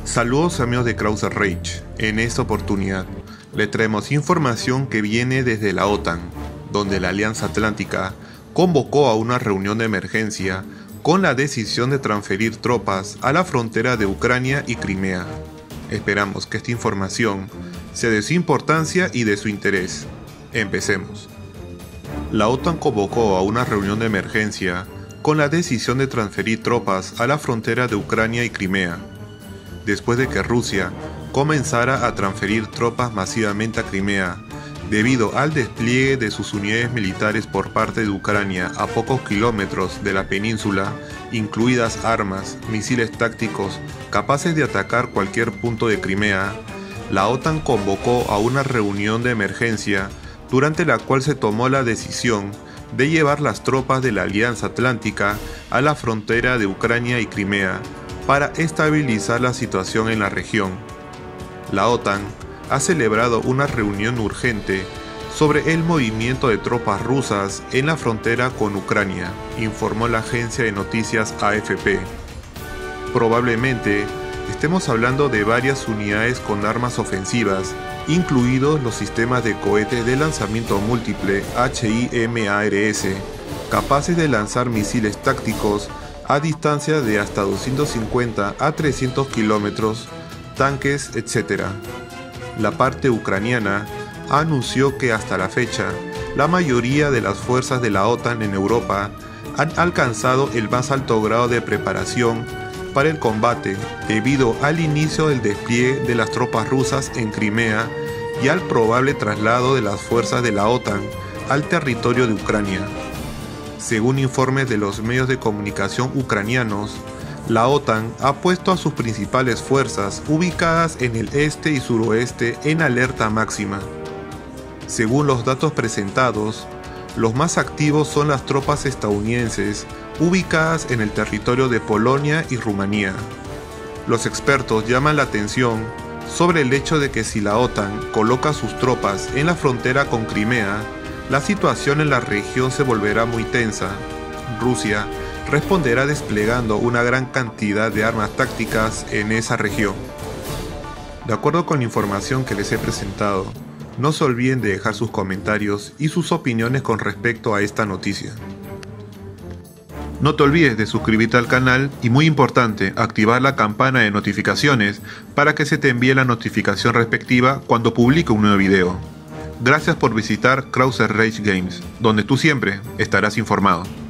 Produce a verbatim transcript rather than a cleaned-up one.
Saludos amigos de Krauser Rage. En esta oportunidad le traemos información que viene desde la OTAN, donde la Alianza Atlántica convocó a una reunión de emergencia con la decisión de transferir tropas a la frontera de Ucrania y Crimea. Esperamos que esta información sea de su importancia y de su interés. Empecemos. La OTAN convocó a una reunión de emergencia con la decisión de transferir tropas a la frontera de Ucrania y Crimea, después de que Rusia comenzara a transferir tropas masivamente a Crimea, debido al despliegue de sus unidades militares por parte de Ucrania a pocos kilómetros de la península, incluidas armas, misiles tácticos capaces de atacar cualquier punto de Crimea. La OTAN convocó a una reunión de emergencia durante la cual se tomó la decisión de llevar las tropas de la Alianza Atlántica a la frontera de Ucrania y Crimea para estabilizar la situación en la región. La OTAN ha celebrado una reunión urgente sobre el movimiento de tropas rusas en la frontera con Ucrania, informó la agencia de noticias A F P. Probablemente estemos hablando de varias unidades con armas ofensivas, incluidos los sistemas de cohetes de lanzamiento múltiple HIMARS, capaces de lanzar misiles tácticos a distancia de hasta doscientos cincuenta a trescientos kilómetros, tanques, etcétera. La parte ucraniana anunció que hasta la fecha, la mayoría de las fuerzas de la OTAN en Europa han alcanzado el más alto grado de preparación para el combate debido al inicio del despliegue de las tropas rusas en Crimea y al probable traslado de las fuerzas de la OTAN al territorio de Ucrania. Según informes de los medios de comunicación ucranianos, la OTAN ha puesto a sus principales fuerzas ubicadas en el este y suroeste en alerta máxima. Según los datos presentados, los más activos son las tropas estadounidenses ubicadas en el territorio de Polonia y Rumanía. Los expertos llaman la atención sobre el hecho de que si la OTAN coloca sus tropas en la frontera con Crimea, la situación en la región se volverá muy tensa. Rusia responderá desplegando una gran cantidad de armas tácticas en esa región. De acuerdo con la información que les he presentado, no se olviden de dejar sus comentarios y sus opiniones con respecto a esta noticia. No te olvides de suscribirte al canal y, muy importante, activar la campana de notificaciones para que se te envíe la notificación respectiva cuando publique un nuevo video. Gracias por visitar Krauser Rage Games, donde tú siempre estarás informado.